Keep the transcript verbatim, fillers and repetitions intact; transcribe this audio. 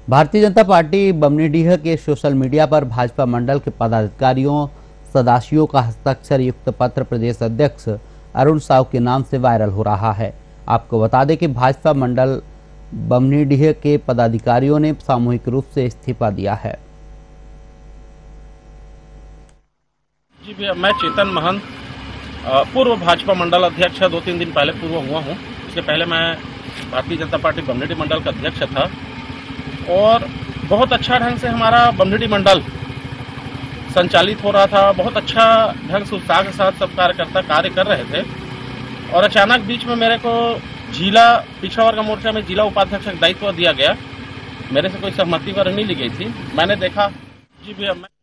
Bharatiya Janata party बमनीडीह के social media पर भाजपा मंडल के पदाधिकारियों सदस्यों का हस्ताक्षर युक्त पत्र प्रदेश अध्यक्ष अरुण साव के नाम से वायरल हो रहा है। आपको बता दें कि भाजपा मंडल बमनीडीह के पदाधिकारियों ने सामूहिक रूप से इस्तीफा दिया है। जी भैया, मैं चेतन महंत, पूर्व भाजपा मंडल अध्यक्ष दो तीन दिन पहले पूर्व हुआ हूँ। इसके पहले मैं भारतीय जनता पार्टी बमनीडीह मंडल का अध्यक्ष था और बहुत अच्छा ढंग से हमारा बमनीडीह मंडल संचालित हो रहा था। बहुत अच्छा ढंग से उत्साह के साथ सब कार्यकर्ता कार्य कर रहे थे और अचानक बीच में मेरे को जिला पिछड़ा वर्ग मोर्चा में जिला उपाध्यक्ष का दायित्व दिया गया। मेरे से कोई सहमति वगैरह नहीं ली गई थी। मैंने देखा जी भैया मैं